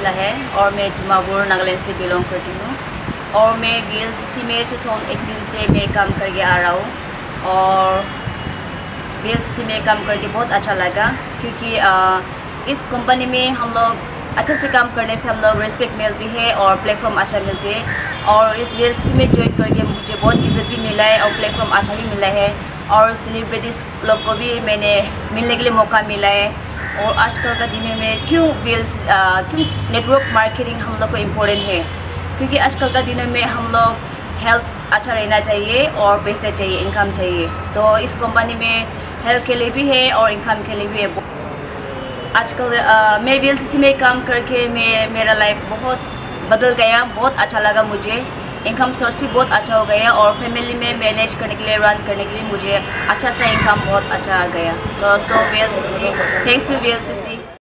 मिला है और मैं डिमापुर नागालैंड से बिलोंग करती हूँ और मैं VLCC में 2018 से मैं काम करके आ रहा हूँ और VLCC में काम करके बहुत अच्छा लगा क्योंकि इस कंपनी में हम लोग अच्छे से काम करने से हम लोग रिस्पेक्ट मिलती है और प्लेटफॉर्म अच्छा मिलती है और इस VLCC में ज्वाइन करके मुझे बहुत इज्जत भी मिला है और प्लेटफॉर्म अच्छा भी मिला है और सेलिब्रिटीज़ लोग को भी मैंने मिलने के लिए मौका मिला है। और आजकल का दिन में क्यों नेटवर्क मार्केटिंग हम लोग को इम्पोर्टेंट है क्योंकि आजकल का दिन में हम लोग हेल्थ अच्छा रहना चाहिए और पैसे चाहिए, इनकम चाहिए। तो इस कंपनी में हेल्थ के लिए भी है और इनकम के लिए भी है। आजकल मैं VLCC में काम करके मेरा लाइफ बहुत बदल गया, बहुत अच्छा लगा मुझे। इनकम सोर्स भी बहुत अच्छा हो गया और फैमिली में मैनेज करने के लिए, रन करने के लिए मुझे अच्छा सा इनकम बहुत अच्छा आ गया। तो VLCC, थैंक्स टू VLCC।